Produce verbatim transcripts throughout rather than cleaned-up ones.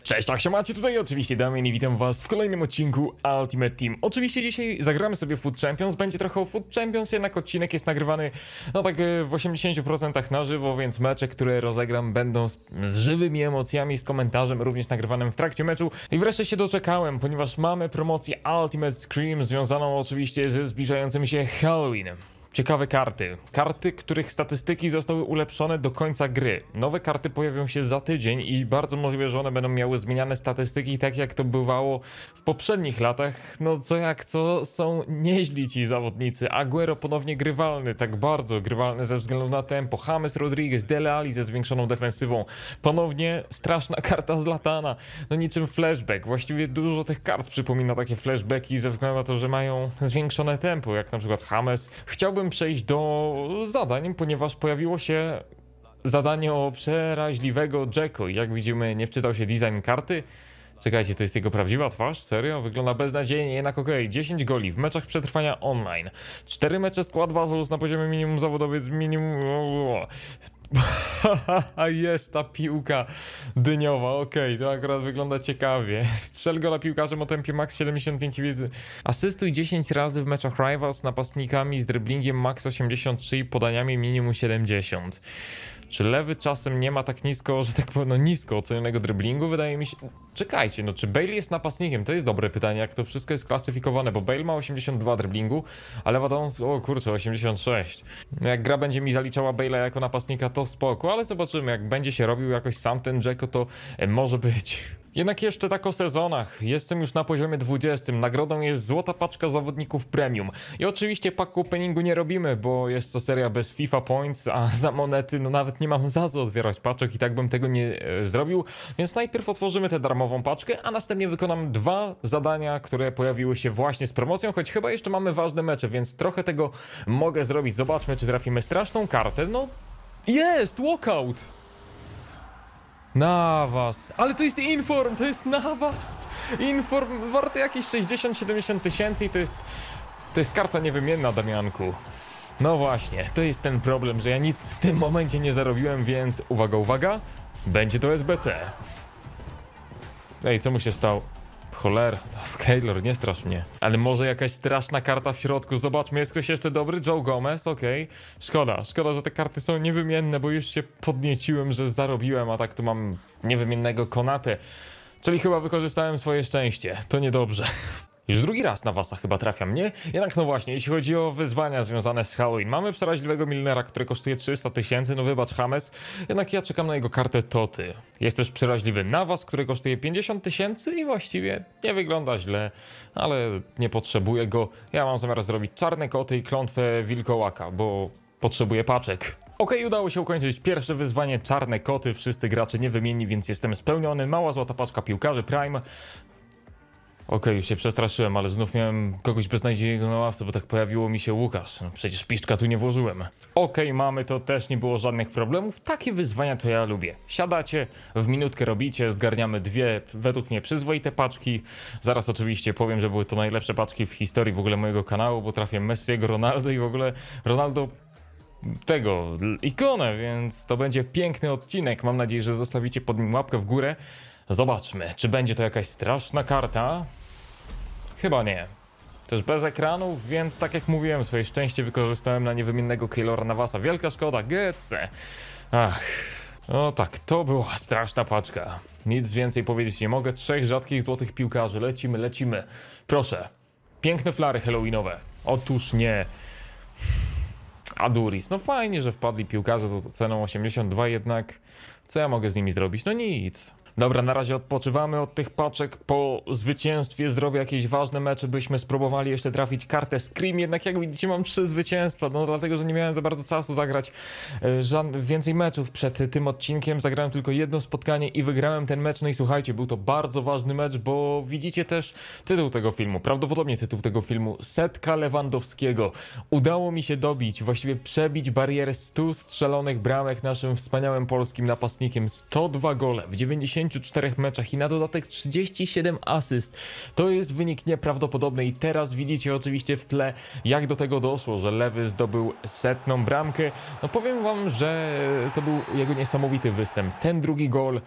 Cześć, tak się macie, tutaj oczywiście Damian i witam was w kolejnym odcinku Ultimate Team. Oczywiście dzisiaj zagramy sobie Food Champions, będzie trochę o Food Champions, jednak odcinek jest nagrywany no tak w osiemdziesięciu procentach na żywo, więc mecze, które rozegram będą z, z żywymi emocjami, z komentarzem również nagrywanym w trakcie meczu. I wreszcie się doczekałem, ponieważ mamy promocję Ultimate Scream związaną oczywiście ze zbliżającym się Halloween. Ciekawe karty. Karty, których statystyki zostały ulepszone do końca gry. Nowe karty pojawią się za tydzień i bardzo możliwe, że one będą miały zmieniane statystyki, tak jak to bywało w poprzednich latach. No co jak co, są nieźli ci zawodnicy. Aguero ponownie grywalny, tak bardzo grywalny ze względu na tempo. James Rodriguez, Dele Alli ze zwiększoną defensywą. Ponownie straszna karta Zlatana. No niczym flashback. Właściwie dużo tych kart przypomina takie flashbacki ze względu na to, że mają zwiększone tempo, jak na przykład James. Chciałbym przejść do zadań, ponieważ pojawiło się zadanie o przeraźliwego Jacko. Jak widzimy, nie wczytał się design karty. Czekajcie, to jest jego prawdziwa twarz? Serio? Wygląda beznadziejnie, jednak okej. Okay. dziesięć goli w meczach przetrwania online. cztery mecze Squad Battles na poziomie minimum zawodowiec, minimum... Jest ta piłka dyniowa, okej, okay, to akurat wygląda ciekawie. Strzel gola piłkarzem o tempie max siedemdziesiąt pięć wiedzy. Asystuj dziesięć razy w meczach Rivals napastnikami z driblingiem max osiemdziesiąt trzy i podaniami minimum siedemdziesiąt. Czy lewy czasem nie ma tak nisko, że tak powiem, no nisko ocenionego driblingu? Wydaje mi się... Czekajcie, no czy Bale jest napastnikiem? To jest dobre pytanie, jak to wszystko jest klasyfikowane, bo Bale ma osiemdziesiąt dwa driblingu, a Lewandowski, o kurczę, osiemdziesiąt sześć. Jak gra będzie mi zaliczała Bale'a jako napastnika, to spoko, ale zobaczymy, jak będzie się robił jakoś sam ten Dzeko, to może być. Jednak jeszcze tak o sezonach. Jestem już na poziomie dwudziestym. Nagrodą jest złota paczka zawodników premium. I oczywiście pack openingu nie robimy, bo jest to seria bez FIFA Points, a za monety no nawet nie mam za co otwierać paczek i tak bym tego nie e, zrobił. Więc najpierw otworzymy tę darmową paczkę, a następnie wykonam dwa zadania, które pojawiły się właśnie z promocją, choć chyba jeszcze mamy ważne mecze, więc trochę tego mogę zrobić. Zobaczmy, czy trafimy straszną kartę. No jest! Walkout! Navas, ale to jest Inform, to jest Navas. Inform warte jakieś sześćdziesiąt siedemdziesiąt tysięcy i to jest, to jest karta niewymienna, Damianku. No właśnie, to jest ten problem, że ja nic w tym momencie nie zarobiłem, więc uwaga, uwaga, będzie to S B C. Ej, co mu się stało? Cholera, Keylor, nie strasz mnie. Ale może jakaś straszna karta w środku. Zobaczmy, jest ktoś jeszcze dobry? Joe Gomez, okej. Okay. Szkoda, szkoda, że te karty są niewymienne, bo już się podnieciłem, że zarobiłem, a tak tu mam niewymiennego Konate. Czyli chyba wykorzystałem swoje szczęście. To niedobrze. Już drugi raz na wasa chyba trafiam, nie? Jednak no właśnie, jeśli chodzi o wyzwania związane z Halloween, mamy przeraźliwego milionera, który kosztuje trzysta tysięcy, no wybacz James, jednak ja czekam na jego kartę Toty. Jest też przeraźliwy Navas, który kosztuje pięćdziesiąt tysięcy i właściwie nie wygląda źle, ale nie potrzebuję go. Ja mam zamiar zrobić czarne koty i klątwę wilkołaka, bo potrzebuję paczek. Okej, okay, udało się ukończyć pierwsze wyzwanie, czarne koty, wszyscy gracze niewymienni, więc jestem spełniony. Mała złota paczka piłkarzy Prime. Okej, okay, już się przestraszyłem, ale znów miałem kogoś beznadziejnego na ławce, bo tak pojawiło mi się Łukasz. No, przecież piszczka tu nie włożyłem. Okej, okay, mamy to, też nie było żadnych problemów. Takie wyzwania to ja lubię. Siadacie, w minutkę robicie, zgarniamy dwie, według mnie przyzwoite paczki. Zaraz oczywiście powiem, że były to najlepsze paczki w historii w ogóle mojego kanału, bo trafię Messiego, Ronaldo i w ogóle Ronaldo tego, ikonę, więc to będzie piękny odcinek. Mam nadzieję, że zostawicie pod nim łapkę w górę. Zobaczmy, czy będzie to jakaś straszna karta? Chyba nie. Też bez ekranów, więc tak jak mówiłem, swoje szczęście wykorzystałem na niewymiennego Keylora Navasa. Wielka szkoda, Gece. Ach, no tak, to była straszna paczka. Nic więcej powiedzieć nie mogę. Trzech rzadkich złotych piłkarzy. Lecimy, lecimy. Proszę. Piękne flary halloweenowe. Otóż nie. Aduris. No fajnie, że wpadli piłkarze za ceną osiemdziesiąt dwa, jednak co ja mogę z nimi zrobić? No nic. Dobra, na razie odpoczywamy od tych paczek. Po zwycięstwie zrobię jakieś ważne mecze, byśmy spróbowali jeszcze trafić kartę Scream, jednak jak widzicie mam trzy zwycięstwa, no dlatego, że nie miałem za bardzo czasu zagrać e, więcej meczów przed tym odcinkiem. Zagrałem tylko jedno spotkanie i wygrałem ten mecz, no i słuchajcie, był to bardzo ważny mecz, bo widzicie też tytuł tego filmu, prawdopodobnie tytuł tego filmu, setka Lewandowskiego. Udało mi się dobić, właściwie przebić barierę stu strzelonych bramek naszym wspaniałym polskim napastnikiem. sto dwa gole w dziewięćdziesięciu czterech meczach i na dodatek trzydzieści siedem asyst. To jest wynik nieprawdopodobny i teraz widzicie oczywiście w tle, jak do tego doszło, że Lewy zdobył setną bramkę. No powiem wam, że to był jego niesamowity występ. Ten drugi gol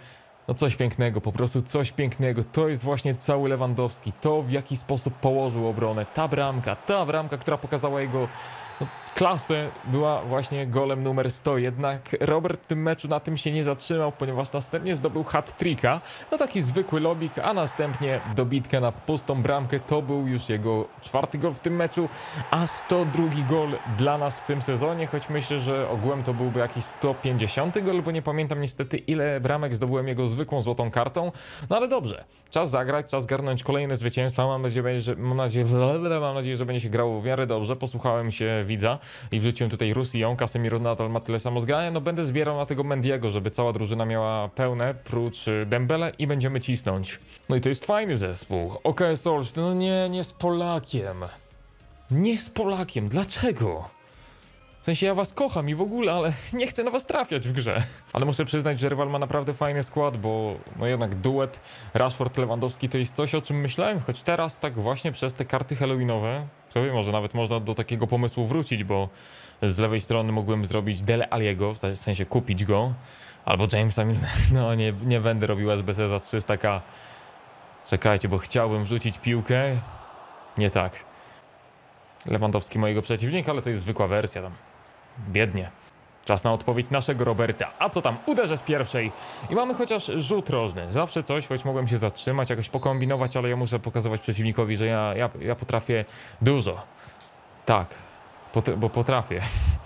No coś pięknego, po prostu coś pięknego. To jest właśnie cały Lewandowski. To, w jaki sposób położył obronę. Ta bramka, ta bramka, która pokazała jego no, klasę, była właśnie golem numer sto. Jednak Robert w tym meczu na tym się nie zatrzymał, ponieważ następnie zdobył hat-tricka. No taki zwykły lobik, a następnie dobitka na pustą bramkę. To był już jego czwarty gol w tym meczu, a sto drugi gol dla nas w tym sezonie, choć myślę, że ogółem to byłby jakiś sto pięćdziesiąty gol, bo nie pamiętam niestety, ile bramek zdobyłem jego zwykłą złotą kartą. No ale dobrze, czas zagrać, czas garnąć kolejne zwycięstwa. Mam nadzieję, że, mam nadzieję, mam nadzieję, że będzie się grało w miarę dobrze. Posłuchałem się widza i wrzuciłem tutaj Rusją. Casemiro nadal ma tyle samo zgrania. No będę zbierał na tego Mendiego, żeby cała drużyna miała pełne, prócz Dembele, i będziemy cisnąć. No i to jest fajny zespół. O K S Olsztyn, no nie, nie z Polakiem. Nie z Polakiem, dlaczego? W sensie ja was kocham i w ogóle, ale nie chcę na was trafiać w grze. Ale muszę przyznać, że rywal ma naprawdę fajny skład, bo no jednak duet Rashford-Lewandowski to jest coś, o czym myślałem, choć teraz tak właśnie przez te karty halloweenowe, co wie, może nawet można do takiego pomysłu wrócić, bo z lewej strony mógłbym zrobić Dele Alliego, w sensie kupić go, albo Jamesa Milnera. No nie, nie będę robił S B C za trzysta ka. Czekajcie, bo chciałbym wrzucić piłkę. Nie tak. Lewandowski mojego przeciwnika, ale to jest zwykła wersja tam. Biednie. Czas na odpowiedź naszego Roberta. A co tam? Uderzę z pierwszej. I mamy chociaż rzut rożny. Zawsze coś, choć mogłem się zatrzymać, jakoś pokombinować, ale ja muszę pokazywać przeciwnikowi, że ja, ja, ja potrafię dużo. Tak. Pot bo potrafię.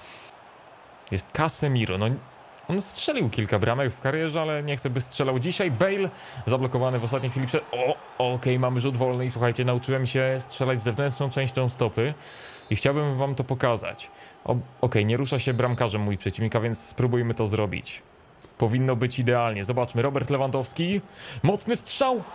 Jest Casemiro. No, on strzelił kilka bramek w karierze, ale nie chcę, by strzelał dzisiaj. Bale zablokowany w ostatniej chwili przed... O, okej, okay, mamy rzut wolny i słuchajcie, nauczyłem się strzelać zewnętrzną częścią stopy i chciałbym wam to pokazać. Okej, okay, nie rusza się bramkarzem mój przeciwnika, więc spróbujmy to zrobić. Powinno być idealnie. Zobaczmy, Robert Lewandowski. Mocny strzał!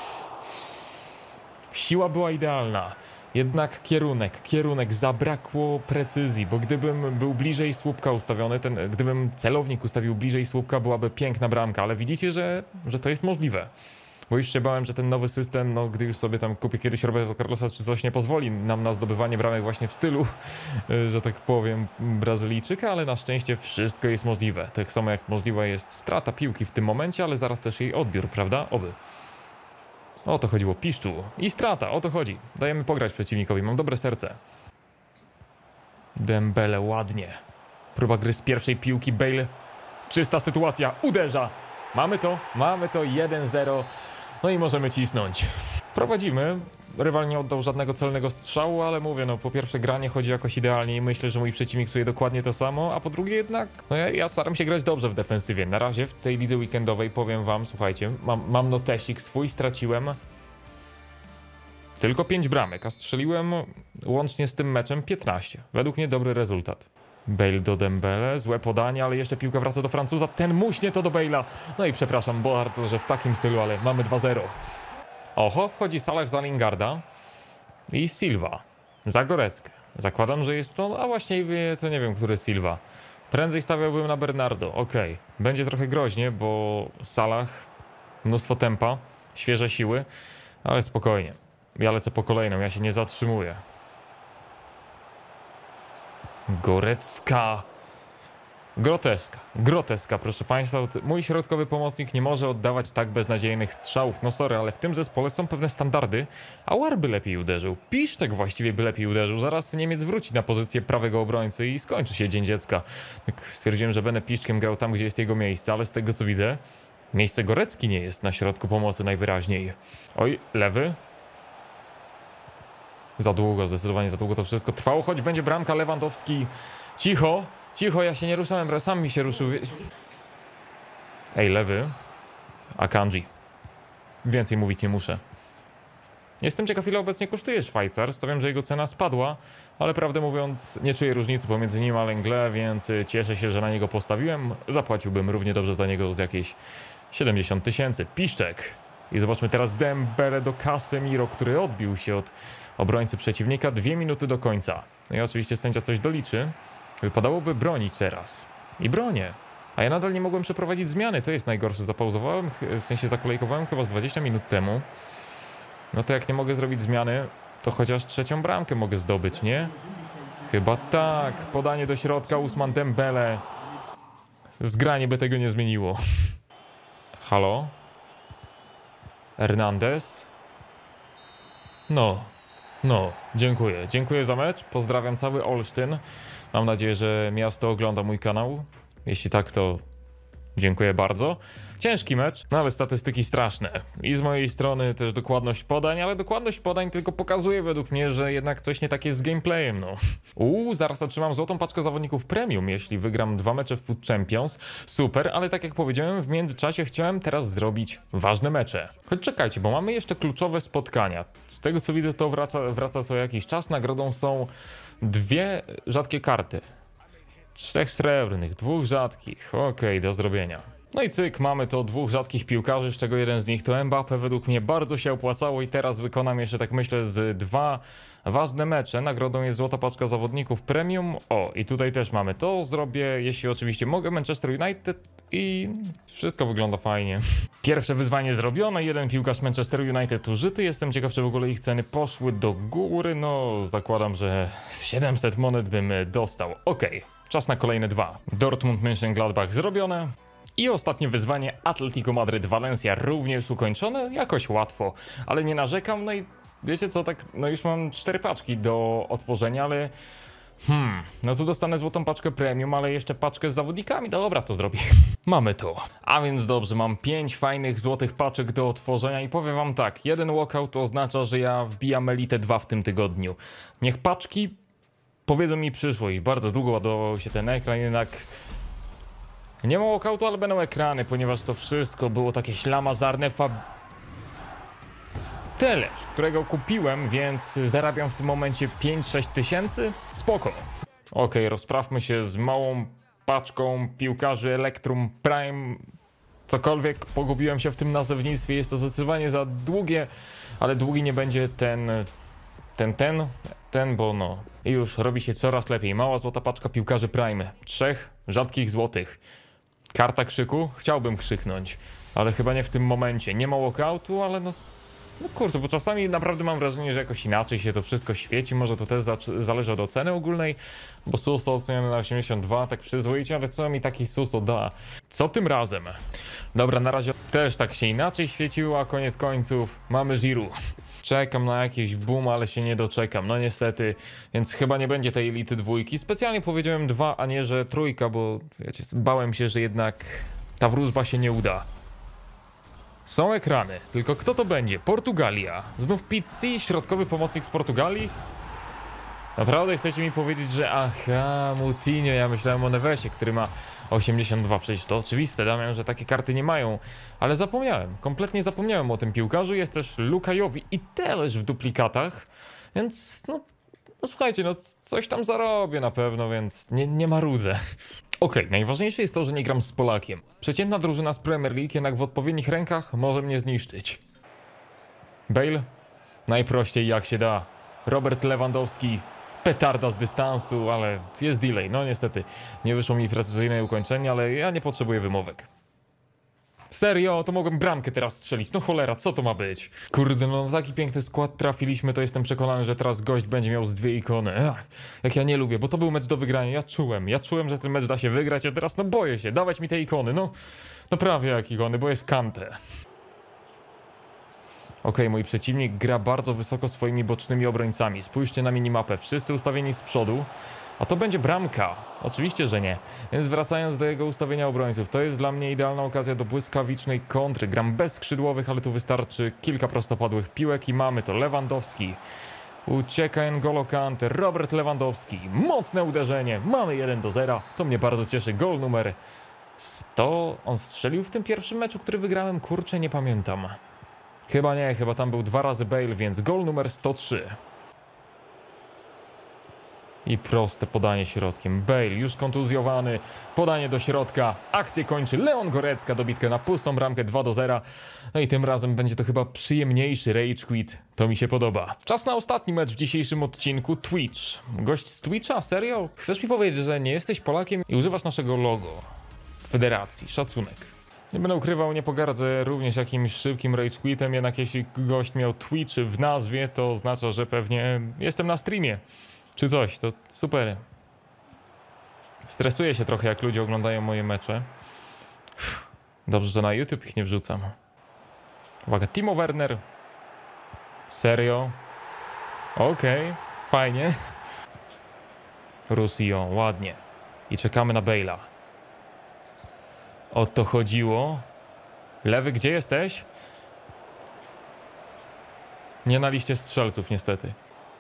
Siła była idealna. Jednak kierunek, kierunek, zabrakło precyzji, bo gdybym był bliżej słupka ustawiony, ten, gdybym celownik ustawił bliżej słupka, byłaby piękna bramka, ale widzicie, że, że to jest możliwe. Bo już się bałem, że ten nowy system, no gdy już sobie tam kupię kiedyś Roberto Carlosa czy coś, nie pozwoli nam na zdobywanie bramek właśnie w stylu, że tak powiem, Brazylijczyka, ale na szczęście wszystko jest możliwe. Tak samo jak możliwa jest strata piłki w tym momencie, ale zaraz też jej odbiór, prawda? Oby. O to chodziło, piszczu. I strata, o to chodzi. Dajemy pograć przeciwnikowi, mam dobre serce. Dembele, ładnie. Próba gry z pierwszej piłki, Bale. Czysta sytuacja, uderza. Mamy to, mamy to, jeden zero. No i możemy cisnąć. Prowadzimy. Rywal nie oddał żadnego celnego strzału, ale mówię, no po pierwsze granie chodzi jakoś idealnie i myślę, że mój przeciwnik czuje dokładnie to samo, a po drugie jednak, no ja, ja staram się grać dobrze w defensywie. Na razie w tej lidze weekendowej powiem wam, słuchajcie, mam, mam notesik swój, straciłem tylko pięć bramek, a strzeliłem łącznie z tym meczem piętnaście. Według mnie dobry rezultat. Bale do Dembele, złe podanie, ale jeszcze piłka wraca do Francuza, ten muśnie to do Bale'a. No i przepraszam bardzo, że w takim stylu, ale mamy dwa zero. Oho, wchodzi Salah za Lingarda i Silva za Goreckę. Zakładam, że jest to, a właściwie to nie wiem, który Silva. Prędzej stawiałbym na Bernardo, okej. Okay. Będzie trochę groźnie, bo Salah, mnóstwo tempa, świeże siły, ale spokojnie. Ja lecę po kolejną, ja się nie zatrzymuję. Gorecka. Groteska, groteska, proszę państwa. Mój środkowy pomocnik nie może oddawać tak beznadziejnych strzałów. No sorry, ale w tym zespole są pewne standardy, a War by lepiej uderzył. Piszczek właściwie by lepiej uderzył. Zaraz Niemiec wróci na pozycję prawego obrońcy i skończy się Dzień Dziecka. Tak stwierdziłem, że będę Piszczkiem grał tam, gdzie jest jego miejsce, ale z tego co widzę, miejsce Gorecki nie jest na środku pomocy najwyraźniej. Oj, lewy. Za długo, zdecydowanie za długo to wszystko trwało, choć będzie bramka. Lewandowski. Cicho. Cicho, ja się nie ruszałem, ale sam mi się ruszył. Ej, lewy. Akanji. Więcej mówić nie muszę. Jestem ciekaw, ile obecnie kosztuje Szwajcar. Stawiam, że jego cena spadła, ale prawdę mówiąc nie czuję różnicy pomiędzy nim a Lenglet, więc cieszę się, że na niego postawiłem. Zapłaciłbym równie dobrze za niego z jakieś siedemdziesiąt tysięcy. Piszczek. I zobaczmy teraz Dembele do Casemiro, który odbił się od obrońcy przeciwnika. Dwie minuty do końca. No i oczywiście sędzia coś doliczy. Wypadałoby bronić teraz. I bronię. A ja nadal nie mogłem przeprowadzić zmiany. To jest najgorsze. Zapauzowałem, w sensie zakolejkowałem chyba z dwadzieścia minut temu. No to jak nie mogę zrobić zmiany, to chociaż trzecią bramkę mogę zdobyć, nie? Chyba tak. Podanie do środka, Ousmane Dembele. Zgranie by tego nie zmieniło. Halo? Hernandez. No, no, dziękuję. Dziękuję za mecz. Pozdrawiam cały Olsztyn. Mam nadzieję, że miasto ogląda mój kanał. Jeśli tak, to dziękuję bardzo. Ciężki mecz, no ale statystyki straszne. I z mojej strony też dokładność podań, ale dokładność podań tylko pokazuje według mnie, że jednak coś nie tak jest z gameplayem, no. Uuu, zaraz otrzymam złotą paczkę zawodników premium, jeśli wygram dwa mecze w Food Champions. Super, ale tak jak powiedziałem, w międzyczasie chciałem teraz zrobić ważne mecze. Choć czekajcie, bo mamy jeszcze kluczowe spotkania. Z tego co widzę, to wraca, wraca co jakiś czas. Nagrodą są dwie rzadkie karty. Trzech srebrnych, dwóch rzadkich. Okej, okay, do zrobienia. No i cyk, mamy to dwóch rzadkich piłkarzy, z czego jeden z nich to Mbappé. Według mnie bardzo się opłacało i teraz wykonam jeszcze, tak myślę, z dwa ważne mecze. Nagrodą jest złota paczka zawodników premium. O, i tutaj też mamy to. Zrobię, jeśli oczywiście mogę, Manchester United i wszystko wygląda fajnie. Pierwsze wyzwanie zrobione, jeden piłkarz Manchester United użyty. Jestem ciekaw, czy w ogóle ich ceny poszły do góry. No, zakładam, że z siedemset monet bym dostał. Okej, okay, czas na kolejne dwa. Dortmund Mönchengladbach zrobione. I ostatnie wyzwanie Atletico Madryt Valencia również ukończone, jakoś łatwo, ale nie narzekam. No i wiecie co, tak, no już mam cztery paczki do otworzenia, ale hmm, no tu dostanę złotą paczkę premium, ale jeszcze paczkę z zawodnikami, dobra, to zrobię. Mamy to. A więc dobrze, mam pięć fajnych złotych paczek do otworzenia i powiem wam tak, jeden walkout oznacza, że ja wbijam Elite dwa w tym tygodniu. Niech paczki powiedzą mi przyszłość, bardzo długo ładował się ten ekran, jednak nie ma walkoutu, ale będą ekrany, ponieważ to wszystko było takie ślamazarne fab... Telesz, którego kupiłem, więc zarabiam w tym momencie pięć sześć tysięcy. Spoko. Okej, okay, rozprawmy się z małą paczką piłkarzy Electrum Prime. Cokolwiek, pogubiłem się w tym nazewnictwie, jest to zdecydowanie za długie, ale długi nie będzie ten, ten, ten, ten, bo no... I już robi się coraz lepiej. Mała złota paczka piłkarzy Prime. Trzech rzadkich złotych. Karta krzyku? Chciałbym krzyknąć, ale chyba nie w tym momencie. Nie ma walkoutu, ale no... No kurczę, bo czasami naprawdę mam wrażenie, że jakoś inaczej się to wszystko świeci. Może to też zależy od oceny ogólnej, bo Suso oceniony na osiemdziesiąt dwa, tak przyzwoicie, ale co mi taki Suso da? Co tym razem? Dobra, na razie też tak się inaczej świeciło, a koniec końców mamy Giroud. Czekam na jakiś boom, ale się nie doczekam, no niestety, więc chyba nie będzie tej elity dwójki. Specjalnie powiedziałem dwa, a nie, że trójka, bo wiecie, bałem się, że jednak ta wróżba się nie uda. Są ekrany, tylko kto to będzie? Portugalia. Znów Pizzi, środkowy pomocnik z Portugalii? Naprawdę chcecie mi powiedzieć, że aha, Moutinho, ja myślałem o Nevesie, który ma osiemdziesiąt dwa, przecież to oczywiste, Damian, że takie karty nie mają, ale zapomniałem, kompletnie zapomniałem o tym piłkarzu. Jest też Lukajowi i Telesz w duplikatach, więc no, no słuchajcie, no coś tam zarobię na pewno, więc nie, nie marudzę. Okej, okay, najważniejsze jest to, że nie gram z Polakiem. Przeciętna drużyna z Premier League jednak w odpowiednich rękach może mnie zniszczyć. Bale? Najprościej jak się da. Robert Lewandowski. Petarda z dystansu, ale jest delay. No niestety, nie wyszło mi precyzyjne ukończenie, ale ja nie potrzebuję wymówek. Serio, to mogłem bramkę teraz strzelić. No cholera, co to ma być? Kurde, no taki piękny skład trafiliśmy, to jestem przekonany, że teraz gość będzie miał z dwie ikony. Ach, jak ja nie lubię, bo to był mecz do wygrania. Ja czułem, ja czułem, że ten mecz da się wygrać, a teraz no boję się. Dawać mi te ikony, no. No prawie jak ikony, bo jest Kante. Okej, okay, mój przeciwnik gra bardzo wysoko swoimi bocznymi obrońcami. Spójrzcie na minimapę, wszyscy ustawieni z przodu. A to będzie bramka. Oczywiście, że nie. Więc wracając do jego ustawienia obrońców, to jest dla mnie idealna okazja do błyskawicznej kontry. Gram bez skrzydłowych, ale tu wystarczy kilka prostopadłych piłek i mamy to. Lewandowski. Ucieka N'Golo Kante. Robert Lewandowski. Mocne uderzenie. Mamy jeden do zera. To mnie bardzo cieszy. Gol numer sto. On strzelił w tym pierwszym meczu, który wygrałem? Kurczę, nie pamiętam. Chyba nie, chyba tam był dwa razy Bale, więc gol numer sto trzy. I proste podanie środkiem. Bale już kontuzjowany. Podanie do środka. Akcję kończy Leon Gorecka. Dobitkę na pustą bramkę dwa do zera. No i tym razem będzie to chyba przyjemniejszy rage quit. To mi się podoba. Czas na ostatni mecz w dzisiejszym odcinku. Twitch. Gość z Twitcha? Serio? Chcesz mi powiedzieć, że nie jesteś Polakiem i używasz naszego logo Federacji? Szacunek. Nie będę ukrywał, nie pogardzę również jakimś szybkim rage quitem. Jednak jeśli gość miał Twitch w nazwie, to oznacza, że pewnie jestem na streamie. Czy coś, to super. Stresuję się trochę, jak ludzie oglądają moje mecze. Dobrze, że na YouTube ich nie wrzucam. Uwaga, Timo Werner. Serio? Okej, okay, fajnie. Roussillon, ładnie. I czekamy na Bale'a. O to chodziło. Lewy, gdzie jesteś? Nie na liście strzelców, niestety.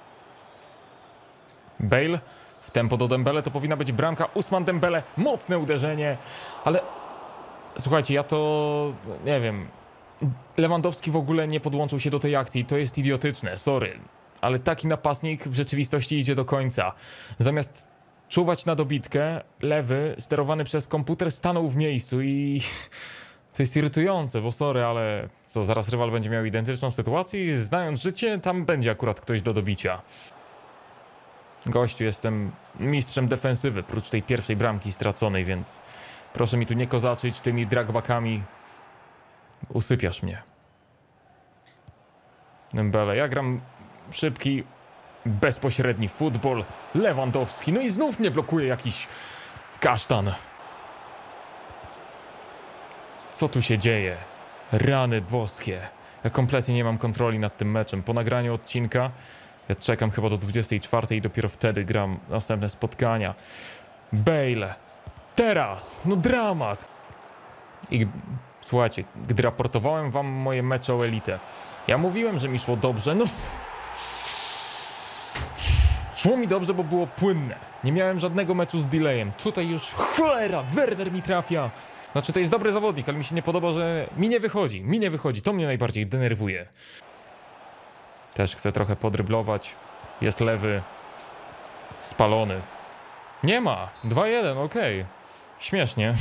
Bale w tempo do Dembele, to powinna być bramka. Ousmane Dembele, mocne uderzenie, ale słuchajcie, ja to nie wiem. Lewandowski w ogóle nie podłączył się do tej akcji, to jest idiotyczne, sorry. Ale taki napastnik w rzeczywistości idzie do końca. Zamiast czuwać na dobitkę, lewy, sterowany przez komputer, stanął w miejscu i to jest irytujące, bo sorry, ale co, zaraz rywal będzie miał identyczną sytuację i znając życie, tam będzie akurat ktoś do dobicia. Gościu, jestem mistrzem defensywy, prócz tej pierwszej bramki straconej, więc proszę mi tu nie kozaczyć tymi dragbackami. Usypiasz mnie. Dembele, ja gram szybki, bezpośredni futbol. Lewandowski, no i znów mnie blokuje jakiś kasztan. Co tu się dzieje? Rany boskie. Ja kompletnie nie mam kontroli nad tym meczem. Po nagraniu odcinka ja czekam chyba do dwudziestej czwartej i dopiero wtedy gram następne spotkania. Bale. Teraz! No dramat! I słuchajcie, gdy raportowałem wam moje mecze o elitę, ja mówiłem, że mi szło dobrze, no... Szło mi dobrze, bo było płynne. Nie miałem żadnego meczu z delayem. Tutaj już cholera, Werner mi trafia. Znaczy to jest dobry zawodnik, ale mi się nie podoba, że mi nie wychodzi. Mi nie wychodzi, to mnie najbardziej denerwuje. Też chcę trochę podryblować. Jest lewy. Spalony. Nie ma. dwa jeden, okej. Okay. Śmiesznie.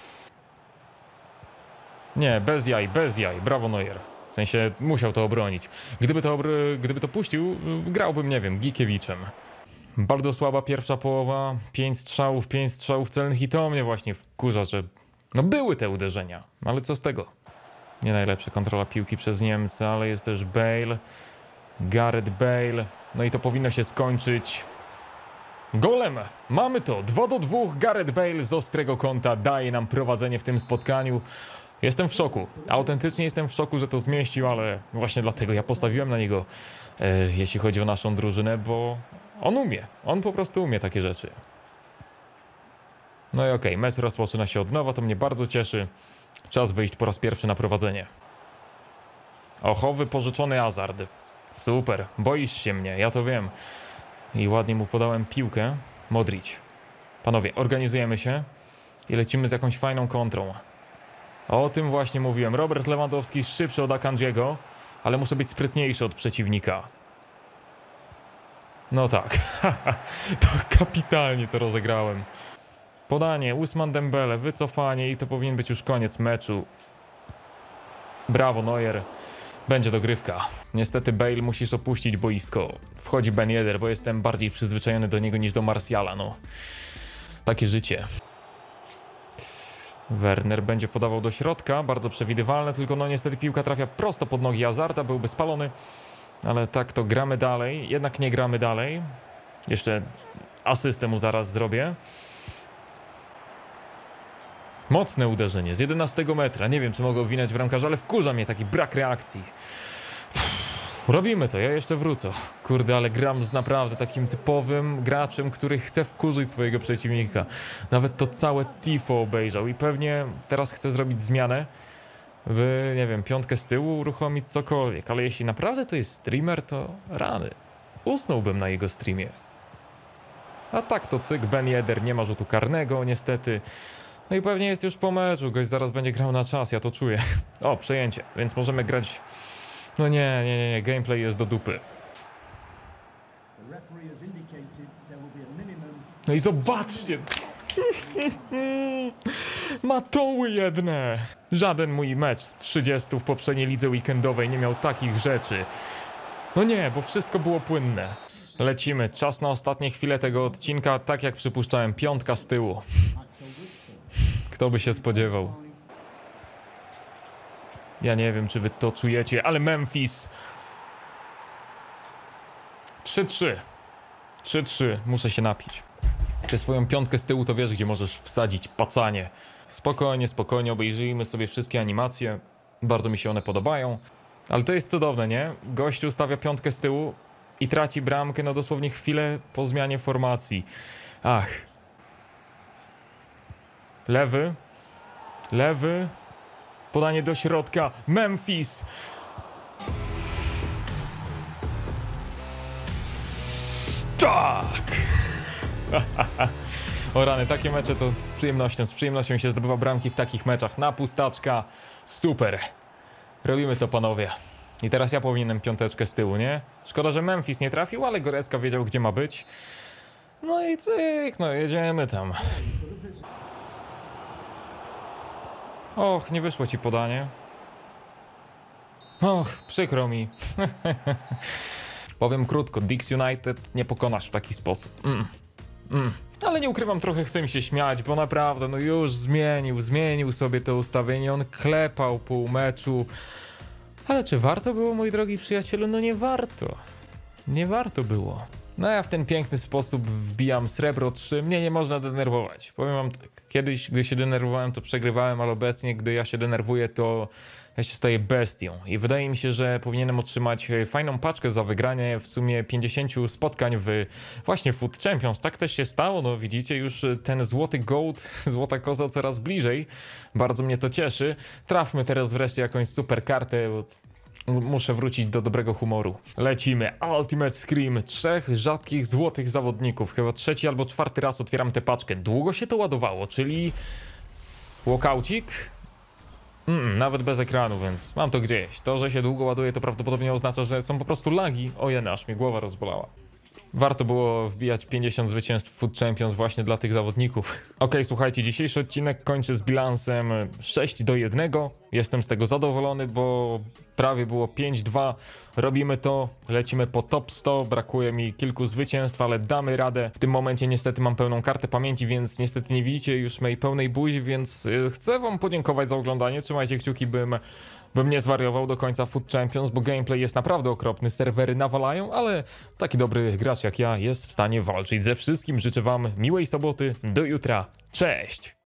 Nie, bez jaj, bez jaj. Brawo Neuer. W sensie musiał to obronić. Gdyby to, obr- gdyby to puścił, grałbym, nie wiem, Gikiewiczem. Bardzo słaba pierwsza połowa. Pięć strzałów, pięć strzałów celnych i to mnie właśnie wkurza, że no były te uderzenia. Ale co z tego? Nie najlepsza kontrola piłki przez Niemcy, ale jest też Bale. Gareth Bale. No i to powinno się skończyć golem. Mamy to. dwa do dwóch. Gareth Bale z ostrego kąta daje nam prowadzenie w tym spotkaniu. Jestem w szoku. Autentycznie jestem w szoku, że to zmieścił, ale właśnie dlatego ja postawiłem na niego, e, jeśli chodzi o naszą drużynę, bo on umie. On po prostu umie takie rzeczy. No i okej, okay, mecz rozpoczyna się od nowa, to mnie bardzo cieszy. Czas wyjść po raz pierwszy na prowadzenie. Oho, wypożyczony Hazard. Super, boisz się mnie, ja to wiem. I ładnie mu podałem piłkę. Modric. Panowie, organizujemy się i lecimy z jakąś fajną kontrą. O tym właśnie mówiłem. Robert Lewandowski szybszy od Akanjiego, ale muszę być sprytniejszy od przeciwnika. No tak. To kapitalnie to rozegrałem. Podanie, Ousmane Dembele, wycofanie i to powinien być już koniec meczu. Brawo Neuer. Będzie dogrywka. Niestety Bale, musisz opuścić boisko. Wchodzi Ben Yedder, bo jestem bardziej przyzwyczajony do niego niż do Martiala. No, takie życie. Werner będzie podawał do środka, bardzo przewidywalne, tylko no niestety piłka trafia prosto pod nogi Hazarda, byłby spalony, ale tak to gramy dalej, jednak nie gramy dalej. Jeszcze asystę mu zaraz zrobię. Mocne uderzenie z jedenastego metra, nie wiem czy mogę obwinać bramkarza, ale wkurza mnie taki brak reakcji. Robimy to, ja jeszcze wrócę. Kurde, ale gram z naprawdę takim typowym graczem, który chce wkurzyć swojego przeciwnika. Nawet to całe tifo obejrzał i pewnie teraz chce zrobić zmianę, by, nie wiem, piątkę z tyłu uruchomić cokolwiek. Ale jeśli naprawdę to jest streamer, to rany. Usnąłbym na jego streamie. A tak to cyk, Ben Yedder nie ma rzutu karnego, niestety. No i pewnie jest już po meczu, gość zaraz będzie grał na czas, ja to czuję. O, przejęcie, więc możemy grać... No nie, nie, nie, nie, gameplay jest do dupy. No i zobaczcie! Matoły jedne! Żaden mój mecz z trzydziestu w poprzedniej lidze weekendowej nie miał takich rzeczy. No nie, bo wszystko było płynne. Lecimy, czas na ostatnie chwile tego odcinka, tak jak przypuszczałem, piątka z tyłu. Kto by się spodziewał? Ja nie wiem, czy wy to czujecie, ale Memphis. trzy trzy. trzy trzy. Muszę się napić. Ty swoją piątkę z tyłu to wiesz, gdzie możesz wsadzić pacanie. Spokojnie, spokojnie, obejrzyjmy sobie wszystkie animacje. Bardzo mi się one podobają. Ale to jest cudowne, nie? Gościu stawia piątkę z tyłu i traci bramkę, no dosłownie chwilę po zmianie formacji. Ach. Lewy. Lewy. Podanie do środka. Memphis. Tak! O rany, takie mecze to z przyjemnością, z przyjemnością się zdobywa bramki w takich meczach. Na pustaczka. Super. Robimy to, panowie. I teraz ja powinienem piąteczkę z tyłu, nie? Szkoda, że Memphis nie trafił, ale Gorecka wiedział, gdzie ma być. No i cyk, no jedziemy tam. Och, nie wyszło ci podanie. Och, przykro mi. Powiem krótko, Dix United nie pokonasz w taki sposób. Mm. Mm. Ale nie ukrywam, trochę chce mi się śmiać, bo naprawdę, no już zmienił, zmienił sobie to ustawienie, on klepał pół meczu. Ale czy warto było, mój drogi przyjacielu? No nie warto. Nie warto było. No ja w ten piękny sposób wbijam srebro trzy. Mnie nie można denerwować. Powiem wam tak, kiedyś, gdy się denerwowałem, to przegrywałem, ale obecnie, gdy ja się denerwuję, to ja się staję bestią. I wydaje mi się, że powinienem otrzymać fajną paczkę za wygranie w sumie pięćdziesięciu spotkań w właśnie Foot Champions. Tak też się stało, no widzicie, już ten złoty gold, złota koza coraz bliżej. Bardzo mnie to cieszy. Trafmy teraz wreszcie jakąś super kartę, bo muszę wrócić do dobrego humoru. Lecimy. Ultimate Scream. Trzech rzadkich złotych zawodników. Chyba trzeci albo czwarty raz otwieram tę paczkę. Długo się to ładowało, czyli walkoucik. Mm, nawet bez ekranu, więc mam to gdzieś. To, że się długo ładuje, to prawdopodobnie oznacza, że są po prostu lagi. Ojej, aż mnie głowa rozbolała. Warto było wbijać pięćdziesiąt zwycięstw w Foot Champions właśnie dla tych zawodników. Ok, słuchajcie, dzisiejszy odcinek kończę z bilansem sześć do jednego. Jestem z tego zadowolony, bo prawie było pięć dwa. Robimy to, lecimy po top sto. Brakuje mi kilku zwycięstw, ale damy radę. W tym momencie niestety mam pełną kartę pamięci, więc niestety nie widzicie już mojej pełnej buzi, więc chcę wam podziękować za oglądanie. Trzymajcie kciuki, bym... bym nie zwariował do końca Foot Champions, bo gameplay jest naprawdę okropny, serwery nawalają, ale taki dobry gracz jak ja jest w stanie walczyć ze wszystkim. Życzę wam miłej soboty, do jutra, cześć!